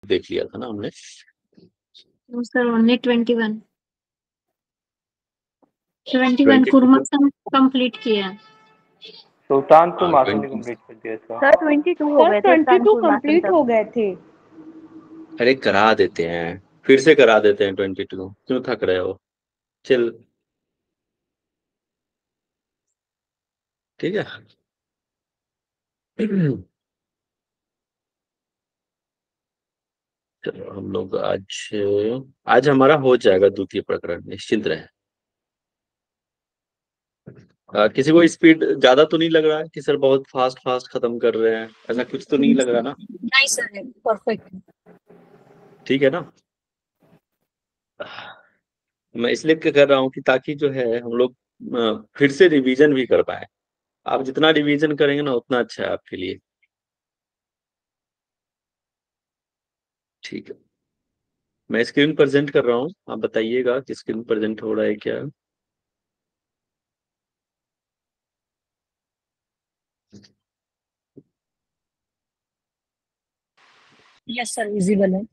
देख लिया था ना हमने। सर ओनली 21 22 कुर्मासन कंप्लीट किया। सुल्तान तो हाँ, मासन ने 20 कंप्लीट कर दिया इसका। सर 22 हो सर गए थे 22 कानपुर मासन कंप्लीट तक। हो गए थे। अरे करा देते हैं, फिर से करा देते हैं 22। क्यों थक रहे हो? चिल। ठीक है। चलो हम लोग आज हमारा हो जाएगा द्वितीय प्रकरण, निश्चिंत रहे। किसी को स्पीड ज्यादा तो नहीं लग रहा है कि सर बहुत फास्ट फास्ट खत्म कर रहे हैं, ऐसा कुछ तो नहीं लग रहा ना? नहीं सर, परफेक्ट। ठीक है ना? मैं इसलिए कर रहा हूँ कि ताकि जो है हम लोग फिर से रिवीजन भी कर पाए। आप जितना रिवीजन करेंगे ना उतना अच्छा है आपके लिए। ठीक है, मैं स्क्रीन प्रेजेंट कर रहा हूँ, आप बताइएगा कि स्क्रीन प्रेजेंट हो रहा है क्या। यस सर, विजिबल है।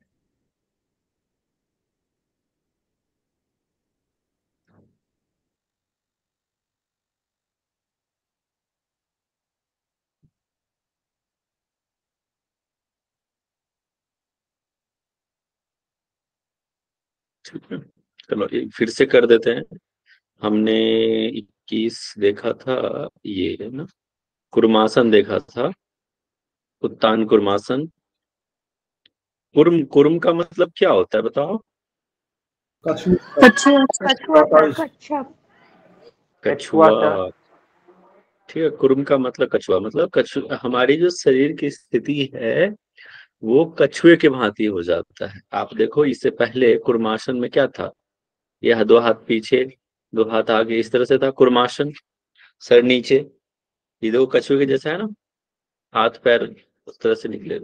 ठीक है, चलो फिर से कर देते हैं। हमने 21 देखा था, ये है ना, कुर्मासन देखा था, उत्तान कुर्मासन। कुर्म कुर्म का मतलब क्या होता है बताओ? कछुआ। कच्छप। कछुआ। ठीक है, कुर्म का मतलब कछुआ, मतलब कछुआ हमारी जो शरीर की स्थिति है वो कछुए के भांति हो जाता है। आप देखो इससे पहले कुर्मासन में क्या था, यह 2 हाथ पीछे 2 हाथ आगे इस तरह से था कुर्मासन, सर नीचे। ये देखो कछुए के जैसा है ना, हाथ पैर उस तरह से निकले।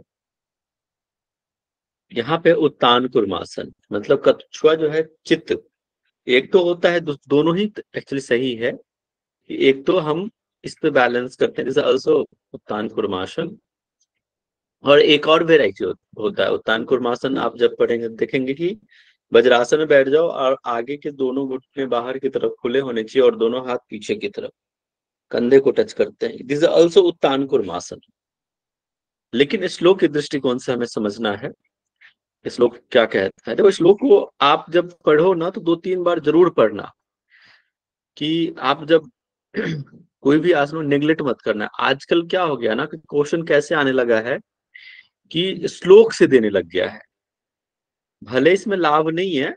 यहाँ पे उत्तान कुर्मासन मतलब कछुआ जो है चित्त, एक तो होता है दोनों ही एक्चुअली सही है कि एक तो हम इस पे बैलेंस करते हैं जैसे अल्सो उत्तान कुर्मासन, और एक और वेराइटी होता है उत्तान कुर्मासन। आप जब पढ़ेंगे देखेंगे कि वज्रासन में बैठ जाओ और आगे के दोनों घुटने बाहर की तरफ खुले होने चाहिए और दोनों हाथ पीछे की तरफ कंधे को टच करते हैं, दिस इज ऑल्सो उत्तान कुर्मासन। लेकिन श्लोक के दृष्टिकोण से हमें समझना है श्लोक क्या कहता है। देखो श्लोक को आप जब पढ़ो ना तो 2-3 बार जरूर पढ़ना, कि आप जब कोई भी आसन नेग्लेक्ट मत करना। आजकल क्या हो गया ना कि क्वेश्चन कैसे आने लगा है कि श्लोक से देने लग गया है, भले इसमें लाभ नहीं है,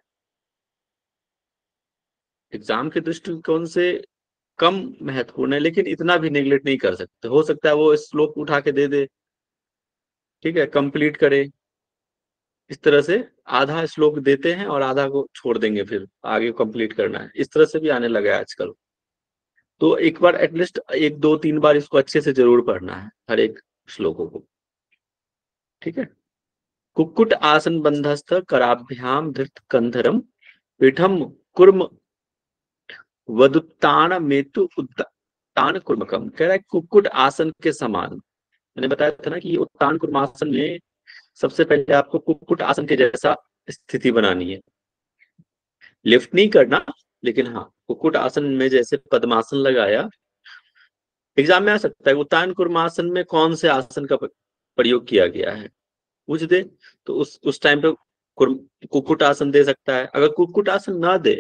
एग्जाम के दृष्टिकोण से कम महत्वपूर्ण है, लेकिन इतना भी नेग्लेक्ट नहीं कर सकते। हो सकता है वो श्लोक उठा के दे दे, ठीक है, कंप्लीट करे। इस तरह से आधा श्लोक देते हैं और आधा को छोड़ देंगे, फिर आगे कंप्लीट करना है, इस तरह से भी आने लगा है आजकल। तो एक बार एटलीस्ट 1-2-3 बार इसको अच्छे से जरूर पढ़ना है हर एक श्लोकों को। ठीक है, कुक्कुट आसन बंधस्थ कराभ्याम धृत कंधरम पीठम कुर्म वदुत्तान मेतु उत्तान कुर्मकम। कह रहा है कुक्कुट आसन के समान। मैंने बताया था ना कि ये उत्तान कुर्मासन में सबसे पहले आपको कुक्कुट आसन के जैसा स्थिति बनानी है, लिफ्ट नहीं करना, लेकिन हाँ कुक्कुट आसन में जैसे पद्मासन लगाया। एग्जाम में आ सकता है उत्तान कुर्मासन में कौन से आसन का प्रयोग किया गया है पूछ दे, तो उस टाइम पे कुक्कुट आसन दे सकता है। अगर कुक्कुट आसन ना दे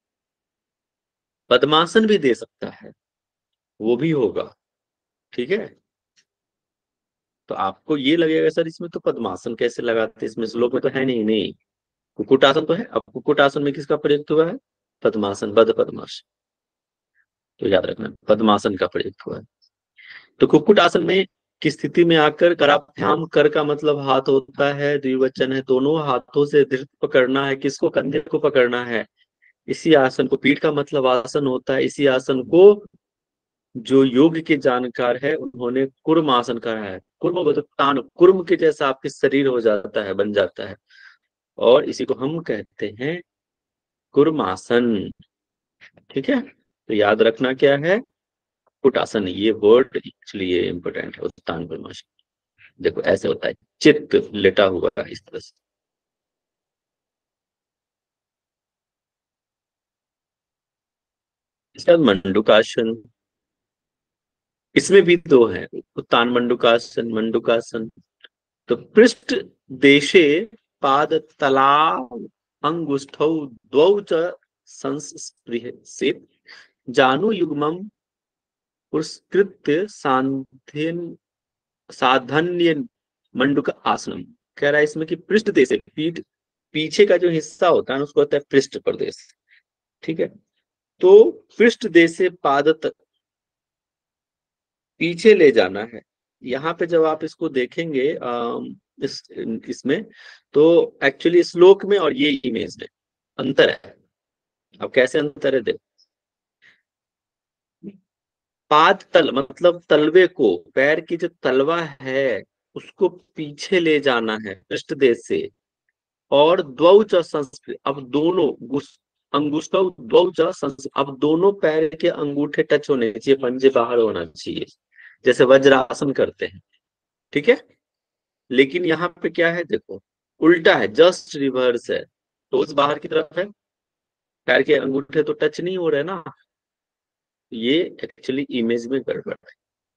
पद्मासन भी दे सकता है, वो भी होगा। ठीक है, तो आपको ये लगेगा सर इसमें तो पद्मासन कैसे लगाते, इसमें श्लोक में तो है नहीं। नहीं, कुक्कुट आसन तो है। अब कुक्कुट आसन में किसका प्रयुक्त हुआ है? पद्मासन, बद्ध पद्मासन। तो याद रखना पद्मासन का प्रयुक्त हुआ है। तो कुक्कुट आसन में की स्थिति में आकर कराभ्याम, कर का मतलब हाथ होता है, द्विवचन है, दोनों हाथों से धृत पकड़ना है। किसको? कंधे को पकड़ना है। इसी आसन को, पीठ का मतलब आसन होता है, इसी आसन को जो योग के जानकार है उन्होंने कुर्म आसन कहा है। कुर्म मतलब तान, कुर्म के जैसा आपके शरीर हो जाता है, बन जाता है, और इसी को हम कहते हैं कुर्मासन। ठीक है, तो याद रखना क्या है, कुटासन, ये वर्ड एक्चुअली ये इंपॉर्टेंट है। उत्तान कुर्मासन देखो ऐसे होता है, चित्त लेटा हुआ है इस तरह से। इसके बाद मंडूकासन, इसमें भी दो हैं, उत्तान मंडूकासन, मंडूकासन। तो पृष्ठ देशे पाद तलाव अंगुष्ठौ द्वौ च संस्पृशेत् जानु युग्मं पुरस्कृत्य साधन्य मंडूक आसनम। कह रहा है इसमें कि पृष्ठ देश, पीठ पीछे का जो हिस्सा होता है उसको कहते हैं पृष्ठ प्रदेश। ठीक है, तो पृष्ठ देश से पाद तक पीछे ले जाना है। यहाँ पे जब आप इसको देखेंगे इसमें, तो एक्चुअली श्लोक में और ये इमेज में अंतर है। अब कैसे अंतर है देखो, पाद तल मतलब तलवे को, पैर की जो तलवा है उसको पीछे ले जाना है पृष्ठ देश से। और द्वौ च संस्कृत, अब दोनों अंगुष्ठौ द्वौ च संस्कृत, अब दोनों पैर के अंगूठे टच होने चाहिए, पंजे बाहर होना चाहिए, जैसे वज्रासन करते हैं। ठीक है, लेकिन यहाँ पे क्या है देखो, उल्टा है, जस्ट रिवर्स है। तो उस बाहर की तरफ है, पैर के अंगूठे तो टच नहीं हो रहे ना, ये एक्चुअली इमेज में गड़बड़ है।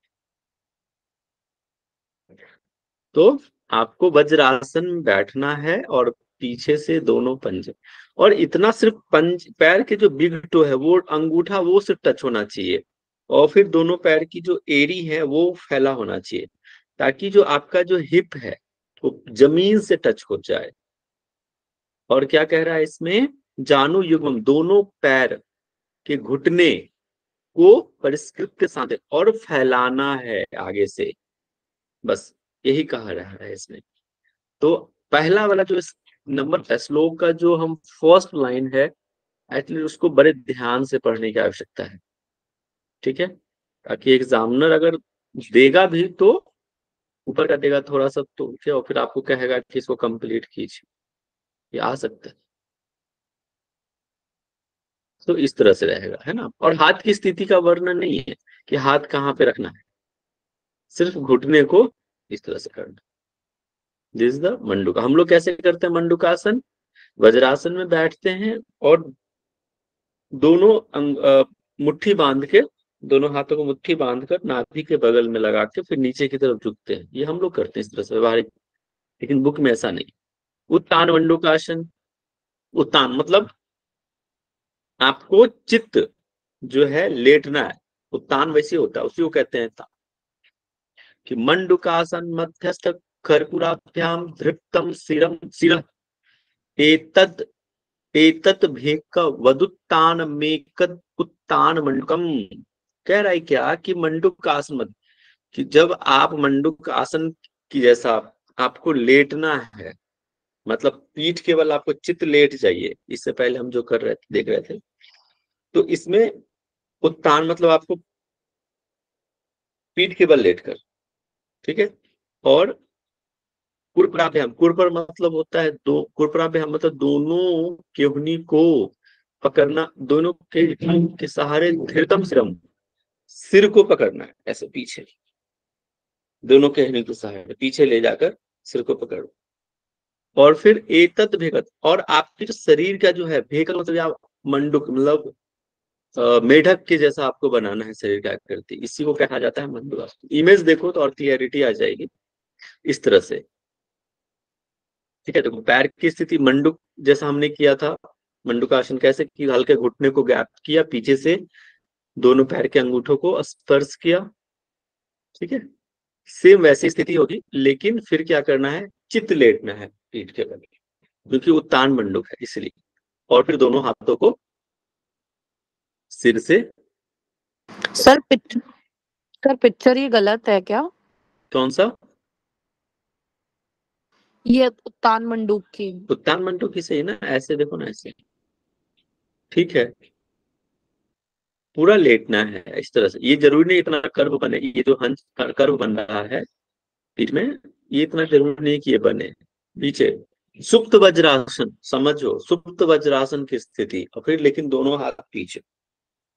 तो आपको वज्रासन में बैठना है और पीछे से दोनों पंजे, और इतना सिर्फ पैर के जो बिग टो है वो अंगूठा वो सिर्फ टच होना चाहिए, और फिर दोनों पैर की जो एड़ी है वो फैला होना चाहिए, ताकि जो आपका जो हिप है वो जमीन से टच हो जाए। और क्या कह रहा है इसमें, जानु युग्म, दोनों पैर के घुटने को परिष्कृत के साथ और फैलाना है आगे से, बस यही कहा रहा है इसमें। तो पहला वाला जो इस नंबर श्लोक का जो हम फर्स्ट लाइन है, एटलीस्ट उसको बड़े ध्यान से पढ़ने की आवश्यकता है। ठीक है, ताकि एग्जामिनर अगर देगा भी तो ऊपर का देगा थोड़ा सा, तो क्या, और फिर आपको कहेगा कि इसको कंप्लीट कीजिए, ये आ सकता है। तो इस तरह से रहेगा, है ना। और हाथ की स्थिति का वर्णन नहीं है कि हाथ कहाँ पे रखना है, सिर्फ घुटने को इस तरह से करना। दिस द मंडूका। हम लोग कैसे करते हैं मंडूकासन, वज्रासन में बैठते हैं और दोनों मुट्ठी बांध के, दोनों हाथों को मुट्ठी बांध कर नाभि के बगल में लगा के फिर नीचे की तरफ झुकते हैं। ये हम लोग करते हैं इस तरह से व्यवहारिक, लेकिन बुक में ऐसा नहीं। उत्तान मंडूकासन, उत्तान मतलब आपको चित्त जो है लेटना है, उत्तान वैसे होता है, उसी को कहते हैं तान। कि मंडूकासन मध्यस्थ कर्पूराभ्याम धृप्तम शिरम शिरः एतद एतत भेक वदुत्तान मेकद उत्तान मंडुकम। कह रहा है क्या कि मंडूक आसन मत, कि जब आप मंडूक आसन की जैसा आपको लेटना है, मतलब पीठ केवल आपको चित लेट जाइए, इससे पहले हम जो कर रहे थे देख रहे थे, तो इसमें उत्तान मतलब आपको पीठ केवल लेट कर। ठीक है, और कुरपराभ्याम, कुरपर मतलब होता है दो, कुरपराभ्याम मतलब दोनों केहनी को पकड़ना, दोनों के सहारे धृतम सिरम, सिर को पकड़ना है ऐसे पीछे, दोनों केहनी के सहारे पीछे ले जाकर सिर को पकड़ो। और फिर एतत भेकत, और आपके जो शरीर का जो है भेकत मतलब आप मंडुक मतलब मेढक के जैसा आपको बनाना है शरीर का आकृति, इसी को कहा जाता है मंडुक। इमेज देखो तो और क्लियरिटी आ जाएगी इस तरह से। ठीक है, देखो पैर की स्थिति मंडुक जैसा हमने किया था, मंडुकासन कैसे कि हल्के घुटने को गैप किया, पीछे से दोनों पैर के अंगूठों को स्पर्श किया। ठीक है, सेम वैसी स्थिति होगी, लेकिन फिर क्या करना है, चित लेटना है पीठ के बल, क्योंकि उत्तान मंडुक है इसलिए। और फिर दोनों हाथों को सिर से, सर पिक्चर ये गलत है क्या? कौन सा ये उत्तान मंडूक की। उत्तान मंडुक ही सही ना, ऐसे देखो ना, ऐसे ठीक है, पूरा लेटना है इस तरह से। ये जरूरी नहीं इतना कर्व बने, ये जो हंस कर्व बन रहा है पीठ में, ये इतना जरूरी नहीं कि ये बने नीचे। सुप्त वज्रासन समझो, सुप्त वज्रासन की स्थिति, और फिर लेकिन दोनों हाथ पीछे।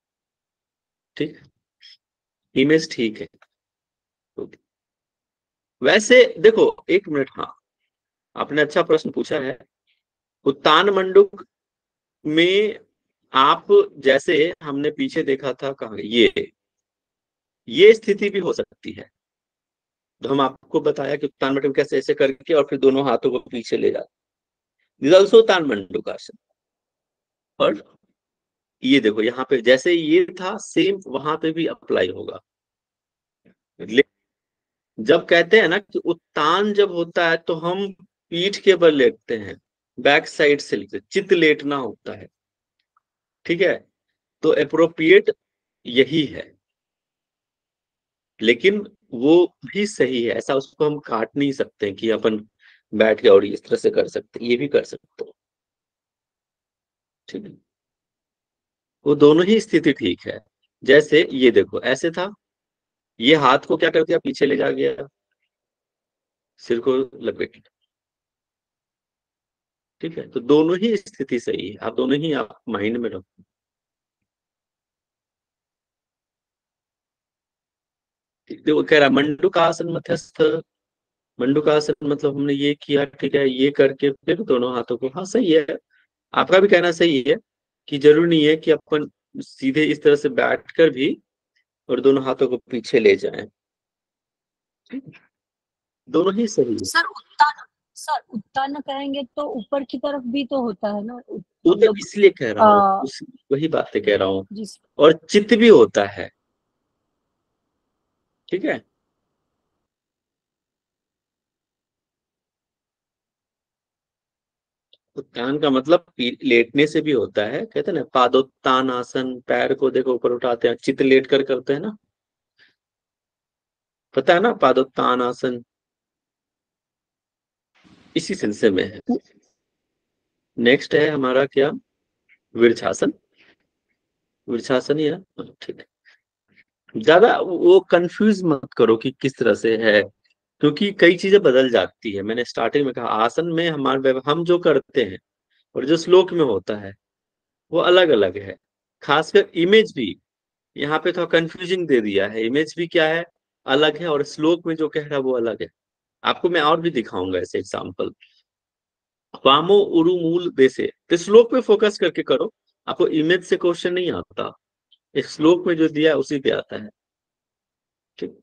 ठीक, इमेज ठीक है। वैसे देखो, एक मिनट, हाँ आपने अच्छा प्रश्न पूछा है। उत्तान मंडूक में आप, जैसे हमने पीछे देखा था, कहा ये स्थिति भी हो सकती है। तो हम आपको बताया कि उत्तान मंडूक कैसे ऐसे करके और फिर दोनों हाथों को पीछे ले जाते, दिस ऑल्सो उत्तान मंडूक आसन। और ये देखो यहाँ पे जैसे ये था सेम वहां पे भी अप्लाई होगा। जब कहते हैं ना कि उत्तान जब होता है तो हम पीठ के बल लेटते हैं, बैक साइड से लेते, चित लेटना होता है, ठीक है। तो अप्रोप्रिएट यही है, लेकिन वो भी सही है। ऐसा उसको हम काट नहीं सकते कि अपन बैठ के और इस तरह से कर सकते, ये भी कर सकते, ठीक है। वो दोनों ही स्थिति ठीक है। जैसे ये देखो ऐसे था, ये हाथ को क्या कर दिया, पीछे ले जा गया, सिर को लपेट लिया, ठीक है। तो दोनों ही स्थिति सही है, आप दोनों ही आप माइंड में रखो। वो कह रहा मंडूकासन मध्यस्थ। मंडूकासन मतलब हमने ये किया, ठीक है, ये करके फिर दोनों हाथों को, हाँ सही है, आपका भी कहना सही है कि जरूरी नहीं है कि अपन सीधे इस तरह से बैठकर भी और दोनों हाथों को पीछे ले जाएं, दोनों ही सही है। सर उत्तान कहेंगे तो ऊपर की तरफ भी तो होता है ना, वो तो मतलब इसलिए कह रहा हूँ, वही बातें कह रहा हूँ। जिस और चित्त भी होता है, ठीक है। उत्तान का मतलब लेटने से भी होता है, कहते हैं ना पादोत्तान आसन, पैर को देखो ऊपर उठाते हैं, चित्त लेट कर करते हैं ना, पता है ना पादोत्तान आसन, इसी सिलसिले में है। नेक्स्ट है हमारा क्या, वृक्षासन। वृक्षासन ही है ना, हाँ, ठीक है। ज्यादा वो कंफ्यूज मत करो कि किस तरह से है, क्योंकि कई चीजें बदल जाती है। मैंने स्टार्टिंग में कहा आसन में हम जो करते हैं और जो श्लोक में होता है वो अलग अलग है। खासकर इमेज भी यहाँ पे थोड़ा कंफ्यूजिंग दे दिया है, इमेज भी क्या है, अलग है, और श्लोक में जो कह रहा है वो अलग है। आपको मैं और भी दिखाऊंगा ऐसे एग्जाम्पल। वामो उरु मूल देसे, तो श्लोक पे फोकस करके करो, आपको इमेज से क्वेश्चन नहीं आता, इस श्लोक में जो दिया है उसी पे आता है, ठीक।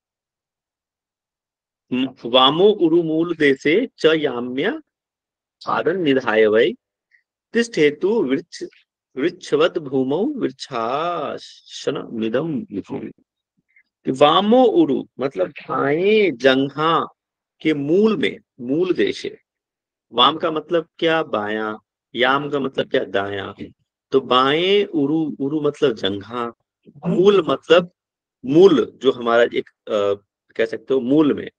वामो उरु मूल देसे च याम्य आदन निधाय वै तिष्ठेतु वृक्ष वृक्षवत भूमौ वृक्षासन निदम विभुम्। वामो उरु मतलब दाएं जंघा के मूल में, मूल देश है। वाम का मतलब क्या, बायां, याम का मतलब क्या, दायां। तो बाएं उरु, उरु मतलब जंघा, मूल मतलब मूल, जो हमारा एक कह सकते हो मूल में,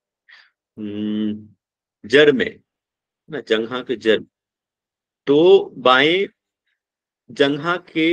जड़ में ना, जंघा के जड़। तो बाएं जंघा के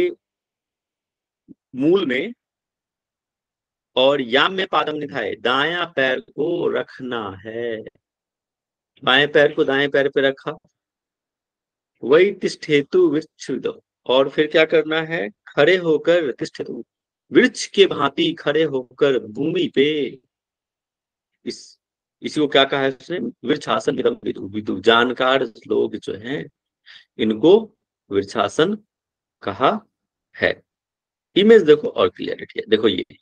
मूल में, और याम में पादम निधाए, दायां पैर को रखना है, बाएं पैर को दाएं पैर पे रखा, वही तिष्ठेतु वृक्ष, और फिर क्या करना है, खड़े होकर तिष्ठेतु वृक्ष के भांति खड़े होकर भूमि पे, इस इसी को क्या कहा है उसने, वृक्षासन विदम विदु, विदु जानकार लोग जो हैं इनको वृक्षासन कहा है। इमेज देखो और क्लियरिटी है, देखो ये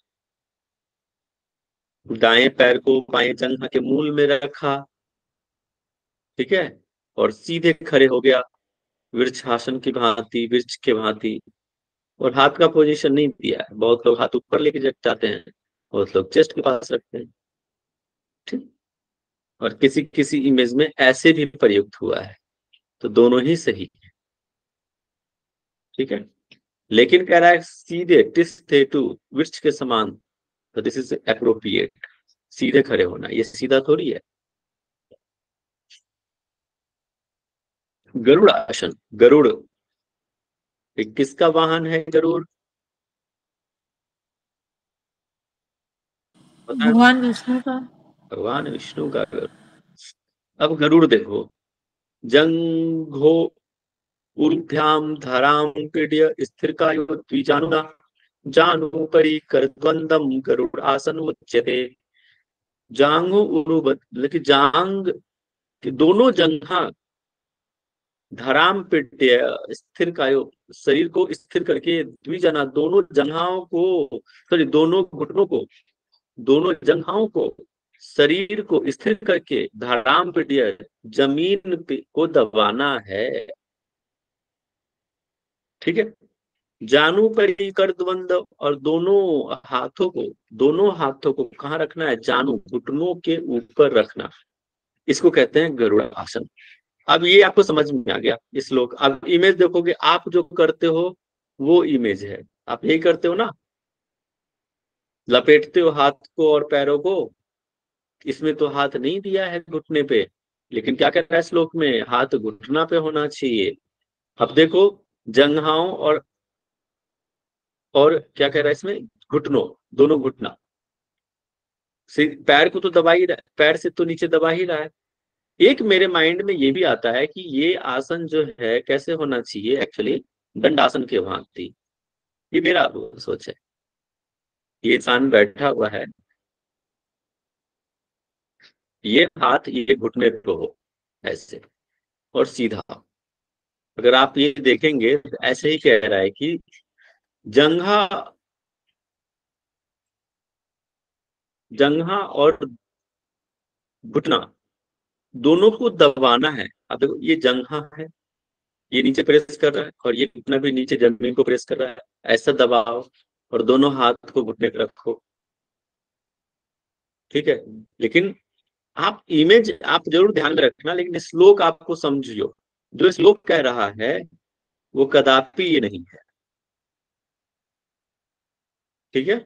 दाएं पैर को बाएं जंघा के मूल में रखा, ठीक है, और सीधे खड़े हो गया वृक्षासन की भांति, वृक्ष के भांति। और हाथ का पोजीशन नहीं दिया है, बहुत लोग हाथ ऊपर लेके जाते हैं, बहुत लोग चेस्ट के पास रखते हैं, ठीक। और किसी किसी इमेज में ऐसे भी प्रयुक्त हुआ है, तो दोनों ही सही है, ठीक है। लेकिन कह रहा है सीधे टिस्थेतु वृक्ष के समान, तो दिस इज एप्रोप्रिएट, सीधे खड़े होना, ये सीधा थोड़ी है। गरुड़ आसन, गरुड़ किसका वाहन है, गरुड़ पता है? भगवान विष्णु का। भगवान विष्णु का गरुड़। अब गरुड़ देखो, जंघो ऊर्ध्याम धराम पीड्य स्थिर कायो द्विजानुना जानुपरि करद्वंदम गरुड़ आसन उच्यते। जांघो उरुबत, लेकिन जांग के दोनों जंघा धराम पिट्य स्थिर कायो, शरीर को स्थिर करके द्विजना दोनों जंघाओं को, सॉरी दोनों घुटनों को, दोनों जंघाओं को, शरीर को स्थिर करके धराम पिट्य जमीन पे को दबाना है। ठीक है। जानू पर कर द्वंद, और दोनों हाथों को कहाँ रखना है? जानू घुटनों के ऊपर रखना। इसको कहते हैं गरुड़ आसन। अब ये आपको समझ में आ गया इस श्लोक। अब इमेज देखोगे, आप जो करते हो वो इमेज है। आप यही करते हो ना, लपेटते हो हाथ को और पैरों को। इसमें तो हाथ नहीं दिया है घुटने पे, लेकिन क्या कह रहा है श्लोक में? हाथ घुटना पे होना चाहिए। अब देखो, जंघाओं और क्या कह रहा है इसमें? घुटनों, दोनों घुटना। पैर को तो दबा ही रहा है, पैर से तो नीचे दबा ही रहा है। एक मेरे माइंड में ये भी आता है कि ये आसन जो है कैसे होना चाहिए एक्चुअली, दंडासन के भांति। ये मेरा सोच है। ये इंसान बैठा हुआ है, ये हाथ ये घुटने पे हो ऐसे और सीधा। अगर आप ये देखेंगे तो ऐसे ही कह रहा है कि जंघा जंघा और घुटना दोनों को दबाना है। अब देखो, ये जंघा है, ये नीचे प्रेस कर रहा है, और ये घुटना भी नीचे जमीन को प्रेस कर रहा है। ऐसा दबाओ और दोनों हाथ को घुटने पे रखो। ठीक है। लेकिन आप इमेज आप जरूर ध्यान में रखना, लेकिन श्लोक आपको समझियो। जो श्लोक कह रहा है वो कदापि ये नहीं है। ठीक है।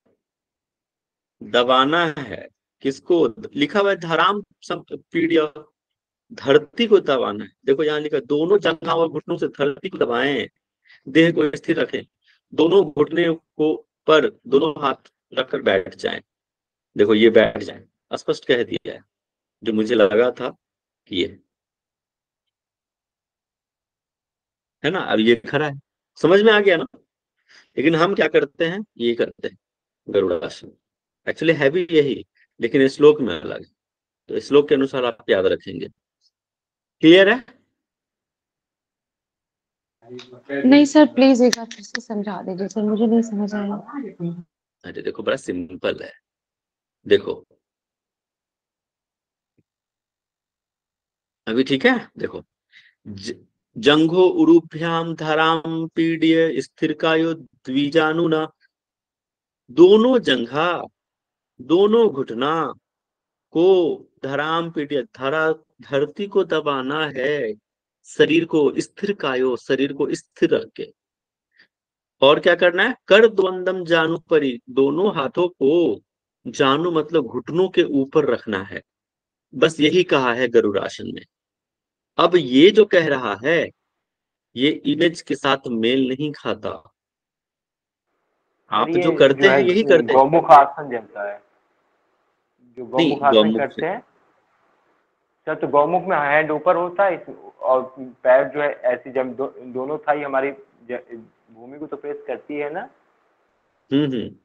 दबाना है किसको? लिखा हुआ है धराम पीड़िया, धरती को दबाना है। देखो यहाँ लिखा, दोनों जंघा और घुटनों से धरती को दबाएं, देह को स्थिर रखें, दोनों घुटने को पर दोनों हाथ रखकर बैठ जाएं। देखो ये बैठ जाएं, स्पष्ट कह दिया है, जो मुझे लगा था कि ये है ना। अब ये खरा है, समझ में आ गया ना। लेकिन हम क्या करते हैं, ये करते हैं गरुड़ासन। एक्चुअली है भी यही, लेकिन इस श्लोक में अलग है। तो इस श्लोक के अनुसार आप याद रखेंगे। क्लियर है? नहीं सर, प्लीज एक बार फिर से समझा दीजिए सर, मुझे नहीं समझ आया। अरे देखो, बड़ा सिंपल है। देखो अभी ठीक है। देखो, जंघो उरुभ्याम धराम पीड्य स्थिर कायो द्विजानुना, दोनों जंघा दोनों घुटना को धराम पीड्य धरती को दबाना है। शरीर को स्थिर कायो, शरीर को स्थिर रख के। और क्या करना है? कर द्वंदम जानू परी, दोनों हाथों को जानू मतलब घुटनों के ऊपर रखना है। बस यही कहा है गरुड़ासन में। अब ये जो कह रहा है ये इमेज के साथ मेल नहीं खाता। सर आप ये जो करते जो है हैं यही करते हैं। गौमुख आसन जैसा है, जो नहीं, गौमुख आसन गौमुख से करते हैं सर, तो गौमुख में हैंड ऊपर होता है और पैर जो है ऐसी जब दोनों थाई हमारी भूमि को तो प्रेस करती है ना। हम्म।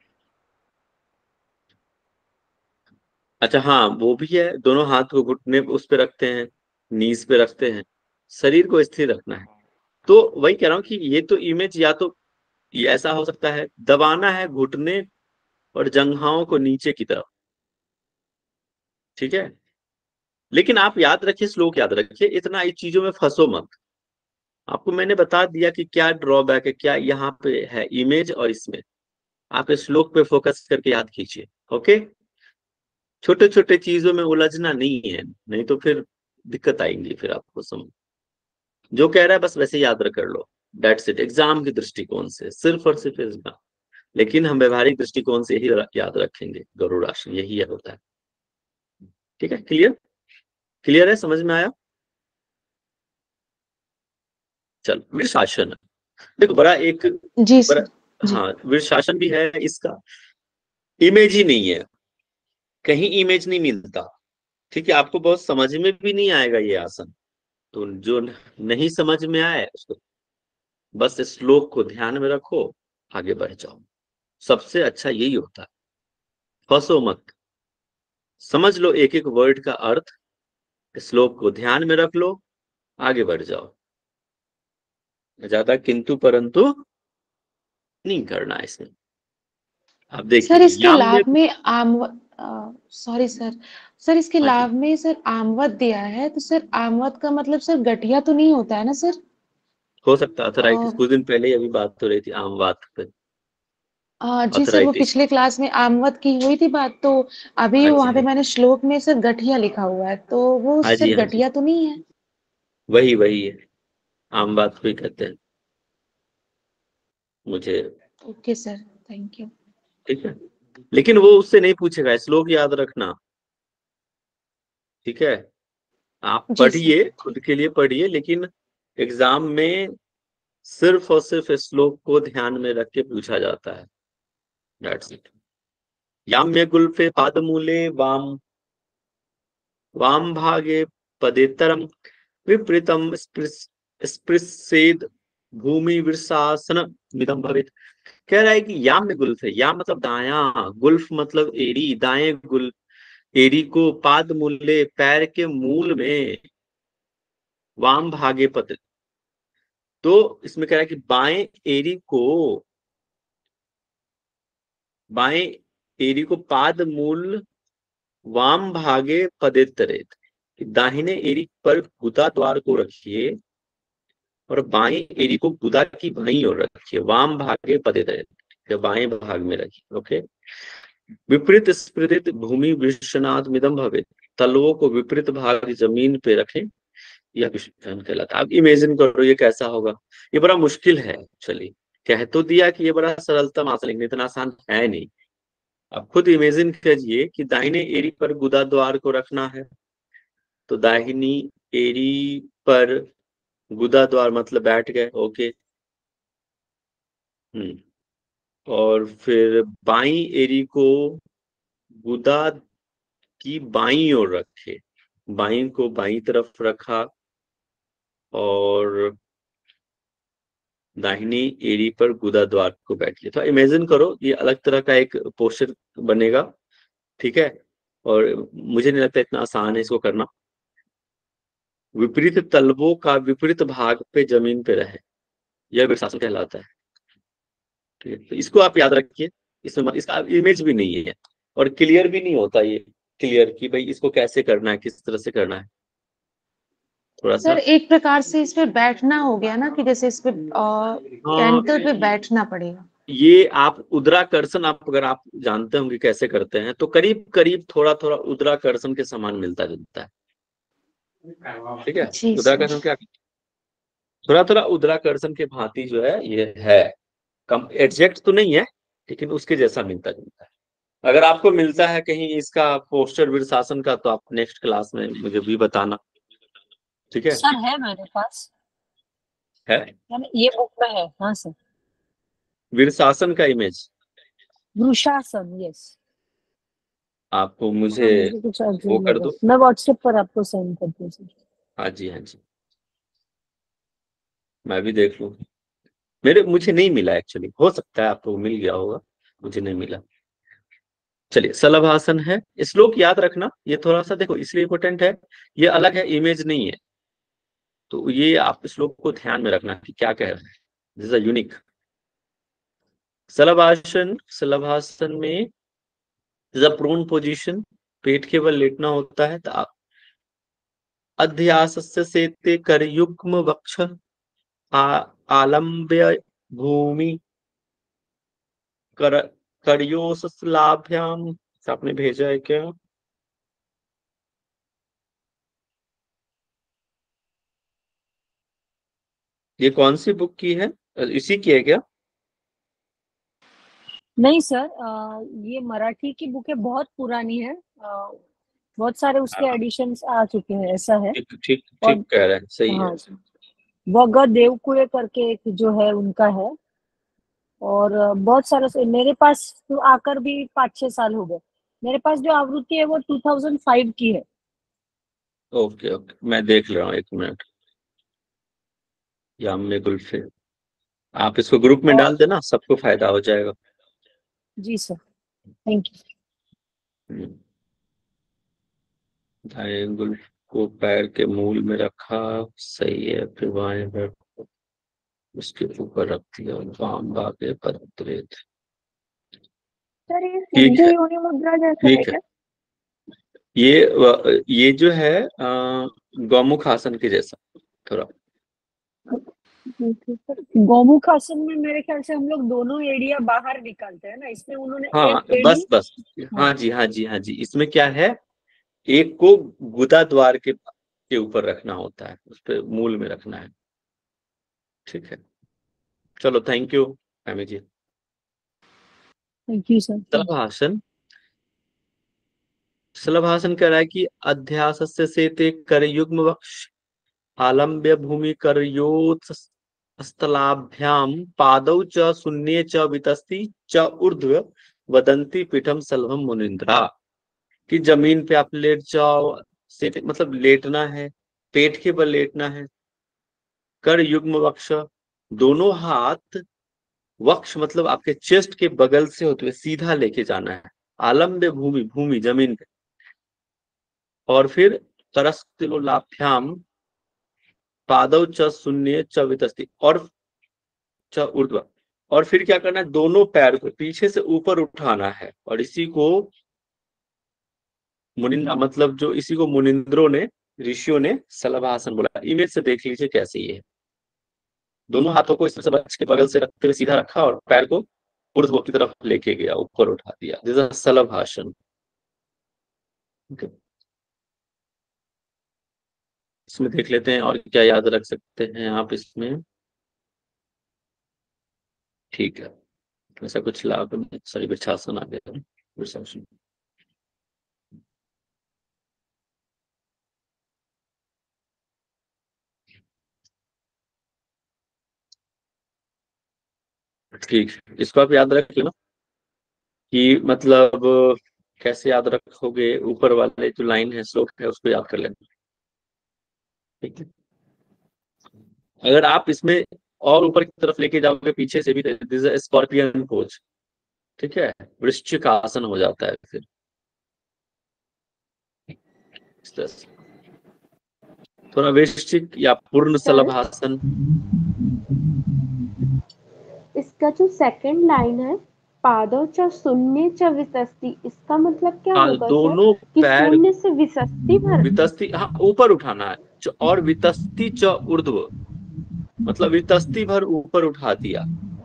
अच्छा हाँ, वो भी है। दोनों हाथ को घुटने उस पे रखते हैं, नीज पे रखते हैं, शरीर को स्थिर रखना है। तो वही कह रहा हूँ कि ये तो इमेज या तो ये ऐसा हो सकता है, दबाना है घुटने और जंघाओं को नीचे की तरफ। ठीक है। लेकिन आप याद रखिए, श्लोक याद रखिए, इतना इस चीजों में फंसो मत। आपको मैंने बता दिया कि क्या ड्रॉबैक है, क्या यहाँ पे है इमेज और इसमें। आप इस श्लोक पे फोकस करके याद कीजिए। ओके। छोटे छोटे चीजों में उलझना नहीं है, नहीं तो फिर दिक्कत आएंगी फिर आपको समझ। जो कह रहा है बस वैसे याद कर लो। डेट्स इट, एग्जाम के दृष्टिकोण से सिर्फ और सिर्फ एग्जाम। लेकिन हम व्यवहारिक दृष्टिकोण से ही याद रखेंगे गरुड़ासन, यही होता है। ठीक है। क्लियर? क्लियर है? समझ में आया? चल, वीरशासन देखो, बड़ा एक जी बड़ा, सर। जी। हाँ वीरशासन भी है। इसका इमेज ही नहीं है, कहीं इमेज नहीं मिलता। ठीक है। आपको बहुत समझ में भी नहीं आएगा ये आसन। तो जो नहीं समझ में आए उसको बस इस श्लोक को ध्यान में रखो, आगे बढ़ जाओ। सबसे अच्छा यही होता है, फंसो मत। समझ लो एक एक वर्ड का अर्थ, श्लोक को ध्यान में रख लो, आगे बढ़ जाओ। ज्यादा किंतु परंतु नहीं करना है इसमें। आप देखिए सर इसके याम में लाभ में सॉरी सर, सर इसके हाँ जी, लाभ में सर आमवत दिया है, तो सर आमवत का मतलब सर गठिया तो नहीं होता है ना सर? हो सकता है अथराइटिस, अ, कुछ दिन पहले ही अभी बात हो रही थी आम बात पे, जी सर, वो अथराइटिस। पिछले क्लास में आमवत की हुई थी बात, तो अभी हाँ जी, वहां पे मैंने श्लोक में सर गठिया लिखा हुआ है, तो वो हाँ जी, सर हाँ जी, गठिया तो नहीं है? वही वही है, आम बात को ही कहते हैं मुझे। Okay sir, thank you. ठीक है, लेकिन वो उससे नहीं पूछेगा, श्लोक याद रखना। ठीक है, आप जी सर। पढ़िए, खुद के लिए पढ़िए, लेकिन एग्जाम में सिर्फ और सिर्फ श्लोक को ध्यान में रख के पूछा जाता है। That's it. याम्य गुल्फे पादमूले वाम वाम भागे पदेतरम विपरीतम स्पृशेद भूमि विरसासन मिदम भवेत। कह रहा है कि याम में गुल्फ है, याम मतलब दाया, गुल्फ मतलब एड़ी, दाएं गुल एड़ी को, पाद मूले पैर के मूल में, वाम भागे पद, तो इसमें कह रहा है कि बाएं एड़ी को, बाएं एड़ी को पाद मूल वाम भागे पदेतरेत, दाहिने एड़ी पर गुदा द्वार को रखिए और बाएं एड़ी को गुदा की बाईं ओर रखिए, वाम भागे पदेतरेत, बाएं भाग में रखिए। ओके। विपरीत स्फीत भूमि विश्वनाथ मिदम भवे, तलवों को विपरीत भाग जमीन पे रखें, यह विश्वनाथ कहलाता है। अब इमेजिन करो ये कैसा होगा, ये बड़ा मुश्किल है एक्चुअली। कह तो दिया कि ये बड़ा सरलतम आसन, लेकिन इतना आसान है नहीं। अब खुद इमेजिन कीजिए कि दाहिने एड़ी पर गुदा द्वार को रखना है, तो दाहिनी एड़ी पर गुदा द्वार मतलब बैठ गए। ओके। और फिर बाई एड़ी को गुदा की बाईं ओर रखे, बाईं को बाईं तरफ रखा, और दाहिनी एड़ी पर गुदा द्वार को बैठ लिया। तो इमेजिन करो ये अलग तरह का एक पोस्चर बनेगा। ठीक है, और मुझे नहीं लगता इतना आसान है इसको करना। विपरीत तलवों का विपरीत भाग पे जमीन पे रहे, यह वीरशासन कहलाता है। ठीक है, तो इसको आप याद रखिए। इसमें इसका इमेज भी नहीं है और क्लियर भी नहीं होता ये, क्लियर कि भाई इसको कैसे करना है, किस तरह से करना है, थोड़ा सर सा। एक प्रकार से इस पे बैठना हो गया ना, कि जैसे इस पे हाँ, एंकर पे बैठना पड़ेगा। ये आप उद्राकर्षण, आप अगर आप जानते होंगे कैसे करते हैं, तो करीब करीब थोड़ा थोड़ा उद्राकर्षण के समान मिलता जुलता है। ठीक है, जी सर। उद्राकर्षण क्या, थोड़ा थोड़ा उद्राकर्षण के भांति जो है ये है, कम एग्जैक्ट तो नहीं है, लेकिन उसके जैसा मिलता जुलता है। अगर आपको मिलता है कहीं इसका पोस्टर वीरशासन का, तो आप नेक्स्ट क्लास में मुझे भी बताना। ठीक है, सर है मेरे पास, है यानी ये बुक में है। हाँ सर। वीरशासन का इमेज वृषासन, यस। आपको मुझे हाँ, मुझे कुछ वो अजीब कर लगा, दो। मैं व्हाट्सएप पर आपको सेंड करती हूँ सर। हाँ जी, हाँ जी, मैं भी देख लूँ। मुझे नहीं मिला एक्चुअली, हो सकता है आपको मिल गया होगा, मुझे नहीं मिला। चलिए, सलभासन है, श्लोक याद रखना, ये थोड़ा सा देखो इसलिए इंपॉर्टेंट है, ये अलग है, इमेज नहीं है, तो ये आप श्लोक को ध्यान में रखना कि क्या कह रहा है। This is unique. सलभासन, सलभासन में प्रोन पोजीशन, पेट केवल लेटना होता है। तो अध्यासस्य सेते करयुग्म वक्ष आलम्ब्य भूमि कर करयोसलाभ्याम। आपने भेजा है क्या? ये कौन सी बुक की है, इसी की है क्या? नहीं सर, ये मराठी की बुक है, बहुत पुरानी है। बहुत सारे उसके हाँ, एडिशंस आ चुके हैं, ऐसा है। ठीक ठीक और ठीक कह रहे हैं, सही है। हाँ जी, वग देवकुले करके एक जो है उनका है। और बहुत सारे से मेरे पास तो आकर भी 5-6 साल हो गए। मेरे पास जो आवृत्ति है वो 2005 की है। ओके ओके, मैं देख रहा हूँ, एक मिनट। याम गुल्फे, आप इसको ग्रुप में और डाल देना, सबको फायदा हो जाएगा। जी सर, थैंक यू। हम्म। दाएं अंगुल को पैर के मूल में रखा, सही है। फिर बाएं पैर को उसके ऊपर रख दिया, वाम भागे पदत्रेत। सर ये ठीक सिद्ध है, योनि मुद्रा जैसा है ठीक है। क्या? ये जो है गौमुख आसन के जैसा थोड़ा। गौमुख आसन में मेरे ख्याल से हम लोग दोनों एड़ियां बाहर निकालते हैं ना, इसमें उन्होंने हाँ एक एड़ी। बस बस, हाँ जी, हाँ जी, हाँ जी। इसमें क्या है, एक को गुदा द्वार के ऊपर रखना होता है, उस पे मूल में रखना है। ठीक है, चलो thank you Amy ji. Thank you sir. शलभासन, शलभासन कह रहा है कि अध्यास से ते कर युग्म वक्ष आलम्ब्य भूमि करयोत स्थलाभ्याम पादौ च शून्ये च वितस्ति च ऊर्ध्व वदंती पीठम सलभम मुनिंद्रा। कि जमीन पे आप लेट जाओ, सेट मतलब लेटना है, पेट के बल लेटना है। कर युग्म वक्ष, दोनों हाथ, वक्ष मतलब आपके चेस्ट के बगल से होते हुए सीधा लेके जाना है। आलम्ब्य भूमि, भूमि जमीन पे। और फिर करस्तिलोलाभ्याम पादौ च शून्य च वितस्ति और च ऊर्ध्व। और फिर क्या करना है, दोनों पैर को पीछे से ऊपर उठाना है। और इसी को मुनिंद्रा मतलब जो इसी को मुनिंद्रों ने, ऋषियों ने शलभासन बोला। इमेज से देख लीजिए कैसे ये है। दोनों हाथों को इस तरह से वक्ष के बगल से रखते हुए सीधा रखा और पैर को ऊर्ध्व की तरफ लेके गया, ऊपर उठा दिया। दिस इज शलभासन। इसमें देख लेते हैं और क्या याद रख सकते हैं आप इसमें। ठीक है, ऐसा कुछ लाभ में सॉरी वृक्षासन आ गया, वृक्षासन। ठीक, इसको आप याद रख लेना कि मतलब कैसे याद रखोगे। ऊपर वाले जो लाइन है, श्लोक है, उसको याद कर लेना। ठीक है, अगर आप इसमें और ऊपर की तरफ लेके जाओगे पीछे से भी, दिस इज स्कॉर्पियन पोज। ठीक है, वृश्चिक आसन हो जाता है फिर इस तरह से। थोड़ा वृश्चिक या पूर्ण शलभासन। इसका जो सेकंड लाइन है, पादौ च शून्य च वितस्ति, इसका मतलब क्या हाँ, होगा सर? दोनों कि पैर शून्य से विसस्ति भर? वितस्ती, हाँ ऊपर उठाना है। और वितस्ती च ऊर्ध्व मतलब वितस्ती भर ऊपर उठा दिया।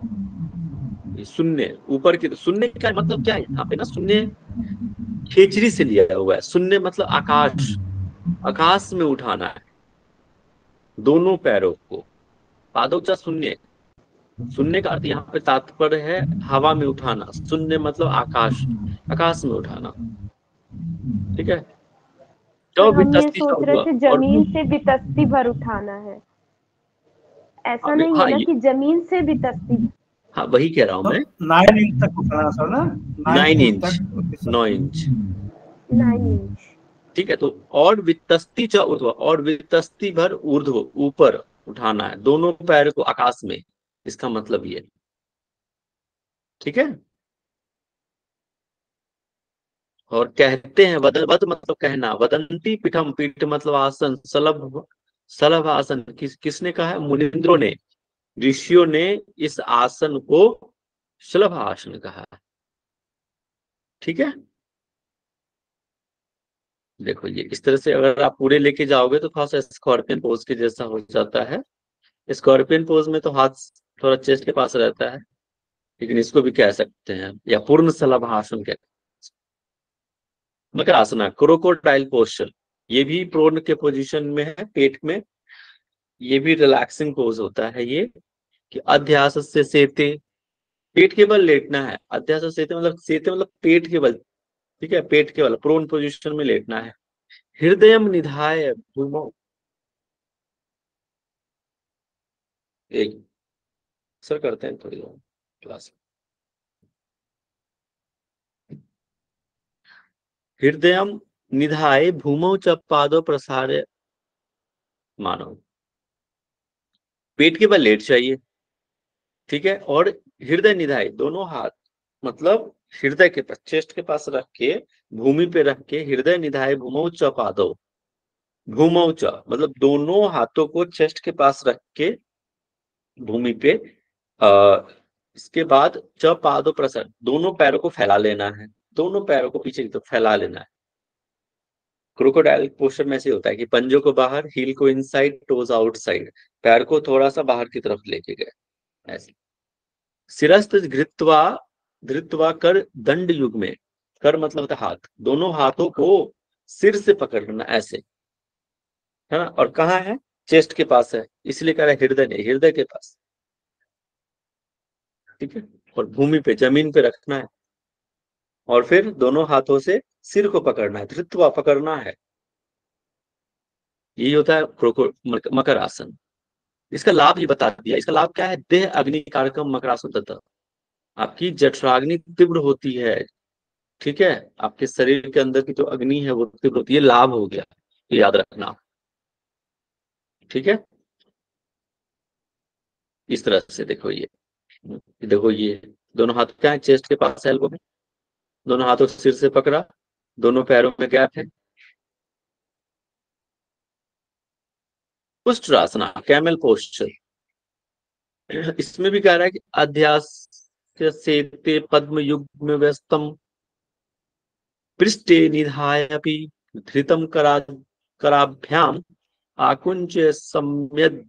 शून्य ऊपर की, शून्य का मतलब क्या है यहाँ पे ना, शून्य खेचरी से लिया हुआ है। शून्य मतलब आकाश, आकाश में उठाना है दोनों पैरों को। पादोचा शून्य, शून्य का अर्थ यहाँ पे तात्पर्य है हवा में उठाना। शून्य मतलब आकाश, आकाश में उठाना। ठीक है, जो सर भी हम ये तस्ती सोच रहे हुआ थे और जमीन से वितस्ति भर उठाना है, ऐसा नहीं हाँ है ना कि जमीन से वितस्ति? हाँ वही कह रहा हूँ तो मैं। 9 इंच तक उठाना सर ना, 9 9 इंच, तक 9 इंच। 9 इंच। ठीक है, तो और वितस्ती च ऊर्ध्व, और वितस्ती भर ऊर्ध्व ऊपर उठाना है दोनों पैर को आकाश में। इसका मतलब ये। ठीक है, और कहते हैं वद मतलब कहना, वदंती पीठम, पीठ मतलब आसन, सलभ, सलभ आसन किसने कहा है, मुनिंद्रों ने, ऋषियों ने इस आसन को शलभ आसन कहा है। ठीक है, देखो ये इस तरह से अगर आप पूरे लेके जाओगे तो थोड़ा सा स्कॉर्पियन पोज के जैसा हो जाता है। स्कॉर्पियन पोज में तो हाथ थोड़ा चेस्ट के पास रहता है, लेकिन इसको भी कह सकते हैं या पूर्ण शलभासन कह। मकर आसना, क्रोकोडाइल पोस्चर, ये भी प्रोन के पोजीशन में है, पेट में। ये भी रिलैक्सिंग पोज होता है ये। कि अध्यास से सेते, पेट के बल लेटना है। अध्यास से सेते मतलब पेट के बल। ठीक है, पेट के बल प्रोन पोजीशन में लेटना है। हृदयम निधाय भूमौ, एक सर करते हैं थोड़ी देर क्लास। हृदयम निधाय भूमौ च पादो प्रसार्य मानव, पेट के बल लेट चाहिए। ठीक है, और हृदय निधाय दोनों हाथ मतलब हृदय के पास, चेस्ट के पास रख के, भूमि पे रख के, हृदय निधाय भूमौ च पादौ, भूमौ च मतलब दोनों हाथों को चेस्ट के पास रख के भूमि पे, इसके बाद च पादो प्रसर, दोनों पैरों को फैला लेना है, दोनों पैरों को पीछे की तरफ फैला लेना है। क्रोकोडाइल पोस्चर में ऐसे होता है कि पंजों को बाहर, हील को इनसाइड, टोज आउटसाइड, पैर को थोड़ा सा बाहर की तरफ लेके गए ऐसे। शिरस्थ घृत्वा धृत्वा कर दंड युग में, कर मतलब होता है हाथ, दोनों हाथों को सिर से पकड़ना ऐसे, है ना। और कहाँ है? चेस्ट के पास है, इसलिए कह रहा है हृदय नहीं, हृदय के पास, ठीक है। और भूमि पे, जमीन पे रखना है, और फिर दोनों हाथों से सिर को पकड़ना है, धृत्वा पकड़ना है। यही होता है मकर आसन। इसका लाभ ये बता दिया। इसका लाभ क्या है? देह अग्नि कारकम मकरासन तथा, आपकी जठराग्नि तीव्र होती है, ठीक है। आपके शरीर के अंदर की जो अग्नि है वो तीव्र होती है, लाभ हो गया, ये याद रखना, ठीक है। इस तरह से देखो, ये देखो, ये दोनों हाथ क्या है? चेस्ट के पास है, एल्बो में, दोनों हाथों से सिर से पकड़ा, दोनों पैरों में गैप है। उष्ट्रासना, कैमल पोस्चर, इसमें भी कह रहा है कि अध्यास से पद्म युग में व्यस्तम पृष्ठे निधायपि धृतम कराभ्याम आकुंच सम्यद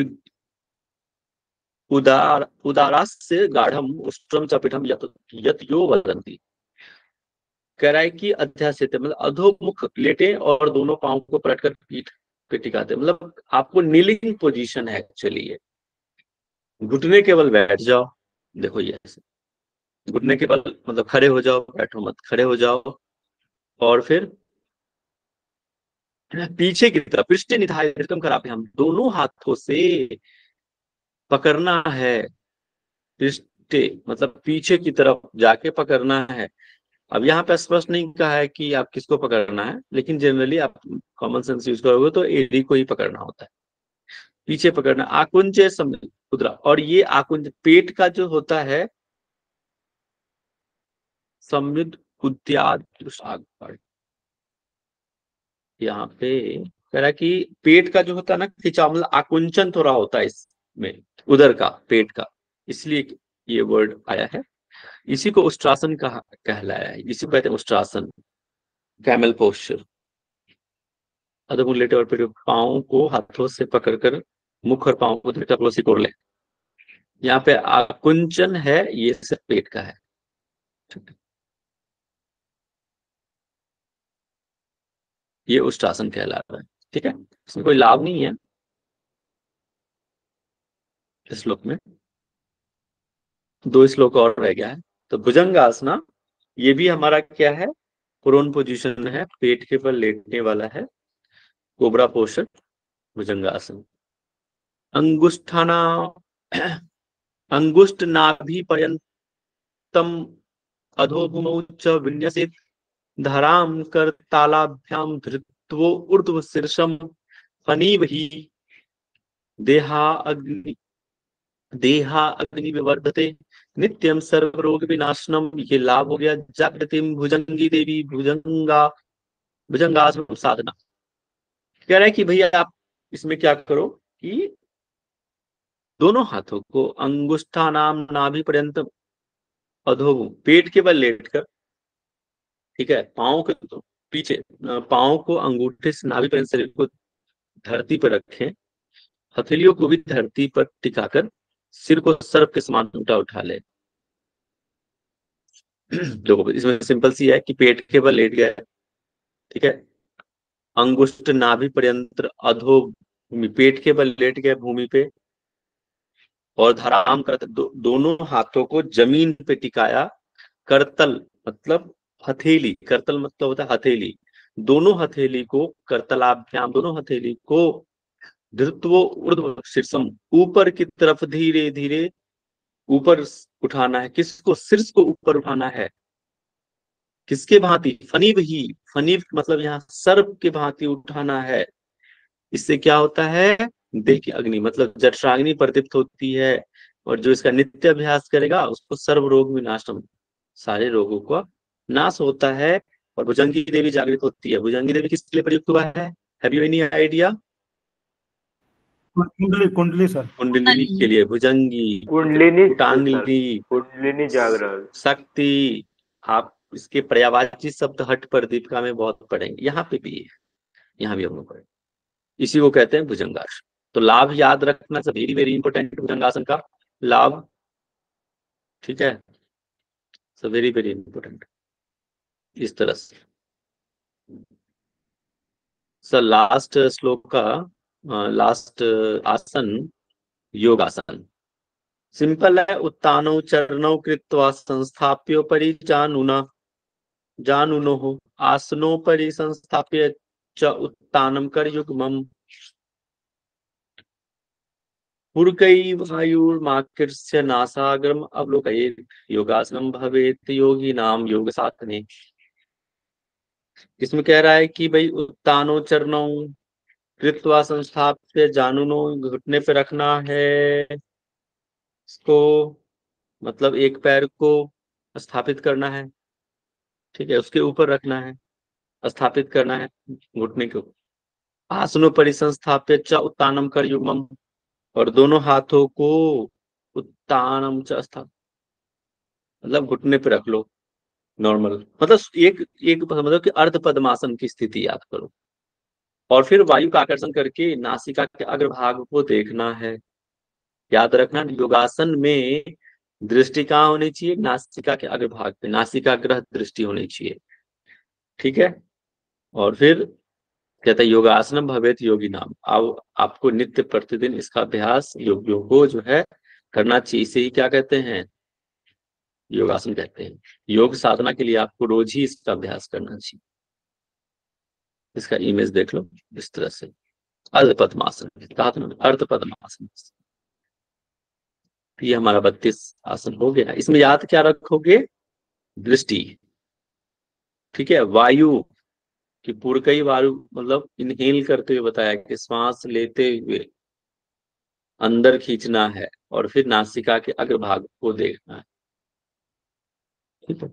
उदारास्य गाढ़म उष्ट्रम च पीठम यत यो वदंती। कह रहा है कि अध्यासित मतलब अधोमुख लेटे और दोनों पांव को पलटकर पीठ पे टिकाते, मतलब आपको नीलिंग पोजीशन है एक्चुअली ये। घुटने केवल बैठ जाओ, देखो ये ऐसे, घुटने केवल मतलब खड़े हो जाओ, बैठो मत, खड़े हो जाओ, और फिर पीछे की तरफ पृष्ठ निधाय धृतम करापे, हम दोनों हाथों से पकड़ना है, पृष्ठ मतलब पीछे की तरफ जाके पकड़ना है। अब यहाँ पे स्पष्ट नहीं कहा है कि आप किसको पकड़ना है, लेकिन जनरली आप कॉमन सेंस यूज करोगे तो एडी को ही पकड़ना होता है, पीछे पकड़ना। आकुंज मुद्रा, और ये आकुंज पेट का जो होता है, संयुद्ध उद्याद, यहाँ पे कह रहा है कि पेट का जो होता है ना खिंचाव, मतलब आकुंचन थोड़ा होता है इसमें, उधर का, पेट का, इसलिए ये वर्ड आया है। इसी को उष्ट्रासन कहलाया है, इसी को कहते हैं उष्ट्रासन, कैमल पोस्चर। अधोमुख लेटे और फिर पाँव को हाथों से पकड़कर मुख और पाँव को धीरे सिकोड़ ले। यहाँ पे आकुंचन है, ये सिर्फ पेट का है, ये उष्ट्रासन कहला रहा है, ठीक है। इसमें कोई लाभ नहीं है इस श्लोक में, 2 श्लोक और रह गया है। तो भुजंगासना, ये भी हमारा क्या है? प्रोन पोजीशन है, पेट के पर लेटने वाला है, कोबरा पोस्चर, भुजंगासन। अंगुष्ठाना अंगुष्ठ नाभि पर्यंतम अधोभूमौ च विन्यसेत धराम कर तालाभ्याम धृत्वो ऊर्ध्व शीर्षम फनीव ही देहा अग्नि विवर्धते नित्यम सर्वरोग विनाशनम। ये लाभ हो गया। जागृतिम भुजंगी देवी भुजंगासन साधना। कह रहा है कि भैया आप इसमें क्या करो कि दोनों हाथों को अंगुष्ठानाम नाभि पर्यंत अधोभूम, पेट के बल लेटकर, ठीक है, पाँव के पीछे, पाँव को अंगूठे से नाभि पर्यंत शरीर को धरती पर रखें, हथेलियों को भी धरती पर टिकाकर सिर को सर्प के समान उठा ले। देखो इसमें सिंपल सी है कि पेट के बल लेट गए, ठीक है, अंगुष्ठ नाभि पर्यंत अधो भूमि, पेट के बल लेट गए भूमि पे, और धराम करते दोनों हाथों को जमीन पे टिकाया, करतल मतलब हथेली, करतल मतलब होता है हथेली, दोनों हथेली को करतलाभ्याम, दोनों हथेली को धृत्वो ऊर्ध्व शीर्षम, ऊपर की तरफ धीरे धीरे ऊपर उठाना है। किसको? शीर्ष को ऊपर उठाना है। किसके भांति? फनीव ही, फनीव मतलब यहाँ सर्प के भांति उठाना है। इससे क्या होता है? देह की अग्नि मतलब जठराग्नि प्रदीप्त होती है, और जो इसका नित्य अभ्यास करेगा उसको सर्व रोग विनाशम, सारे रोगों का नाश होता है और भुजंगी देवी जागृत होती है। भुजंगी देवी किस लिए प्रयुक्त हुआ है? Have you any idea? कुंडली कुंडली सर। कुंडलिनी के लिए भुजंगी, कुंडलिनी कुटांडलिनी, कुंडलिनी जागरण। शक्ति। आप इसके पर्यायवाची शब्द हठ पर दीपिका में बहुत पढ़ेंगे, यहाँ पे भी है, यहाँ भी हम लोग पढ़ेंगे। इसी को कहते हैं भुजंगासन। तो लाभ याद रखना वेरी वेरी इंपॉर्टेंट भुजंगासन का लाभ, ठीक है, सो वेरी वेरी इंपॉर्टेंट। इस तरह से सर लास्ट श्लोक का लास्ट आसन योगासन सिंपल है। उत्तानौ चरणौ कृत्वा संस्थाप्योपरि जानुनो आसनोपरि संस्थाप्य च उत्तानं करयुग्मम् पुरकैवायुर्माकृष्य नासाग्रम अवलोकयेत् योगासनम भवेत् योगिनाम योग साधने। इसमें कह रहा है कि भाई उत्तानो चरणों कृत्वा संस्थाप्य जानुनो, घुटने पे रखना है इसको, मतलब एक पैर को स्थापित करना है, ठीक है, उसके ऊपर रखना है, स्थापित करना है घुटने के ऊपर। आसनो परिसंस्थाप्य च उत्तानम कर युग्मम, और दोनों हाथों को उत्तानम च स्थापित, मतलब घुटने पे रख लो नॉर्मल, मतलब एक एक मतलब कि अर्ध पद्मासन की स्थिति याद करो। और फिर वायु का आकर्षण करके नासिका के अग्रभाग को देखना है। याद रखना योगासन में दृष्टि कहाँ होनी चाहिए? नासिका के अग्रभाग पे, नासिका ग्रह दृष्टि होनी चाहिए, ठीक है। और फिर कहता है योगासनम भवेत योगी नाम, अब आपको नित्य प्रतिदिन इसका अभ्यास योगियों को जो है करना चाहिए। इसे ही क्या कहते हैं? योगासन कहते हैं। योग साधना के लिए आपको रोज ही इसका अभ्यास करना चाहिए। इसका इमेज देख लो इस तरह से, अर्ध पद्मासन, अर्ध पद्मासन। ये हमारा 32 आसन हो गया। इसमें याद क्या रखोगे? दृष्टि, ठीक है। वायु कि पूर्वकई वायु मतलब इनहेल करते हुए बताया कि श्वास लेते हुए अंदर खींचना है और फिर नासिका के अग्रभाग को देखना है, ठीक है।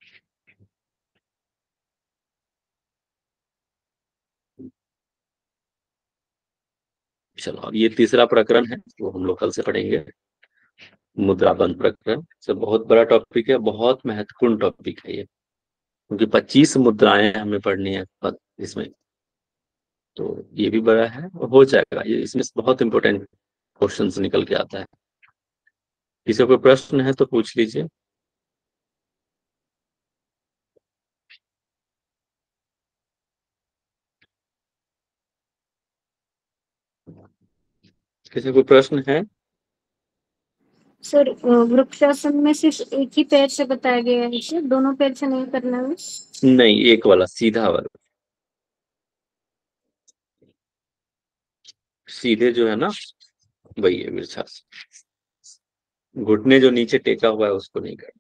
चलो अब ये तीसरा प्रकरण है, वो हम लोग कल से पढ़ेंगे, मुद्राबंध प्रकरण से। बहुत बड़ा टॉपिक है, बहुत महत्वपूर्ण टॉपिक है ये, क्योंकि 25 मुद्राएं हमें पढ़नी है इसमें, तो ये भी बड़ा है, हो जाएगा ये। इसमें बहुत इंपॉर्टेंट क्वेश्चंस निकल के आता है। किसी को प्रश्न है तो पूछ लीजिए। किसी को प्रश्न है? सर वृक्षासन में सिर्फ एक ही पैर से बताया गया है सर, दोनों पैर से नहीं करना है? नहीं, एक वाला सीधा वाला, सीधे जो है ना वही है वृक्षासन। घुटने जो नीचे टेका हुआ है उसको नहीं करना,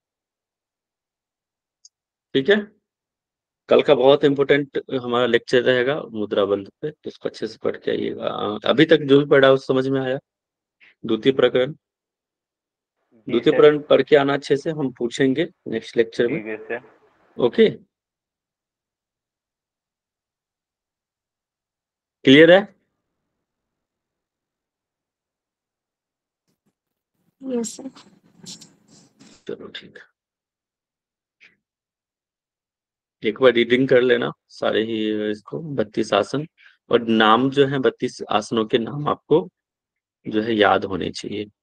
ठीक है। कल का बहुत इंपॉर्टेंट हमारा लेक्चर रहेगा मुद्रा बंध पे, तो उसको अच्छे से पढ़ के आइएगा। अभी तक जो भी पढ़ा उस समझ में आया? द्वितीय प्रकरण, द्वितीय प्रकरण पढ़ के आना अच्छे से, हम पूछेंगे नेक्स्ट लेक्चर में, ठीक है सर। ओके। क्लियर है? Yes sir. चलो ठीक है, एक बार रीडिंग कर लेना सारे ही इसको 32 आसन, और नाम जो है 32 आसनों के नाम आपको जो है याद होने चाहिए।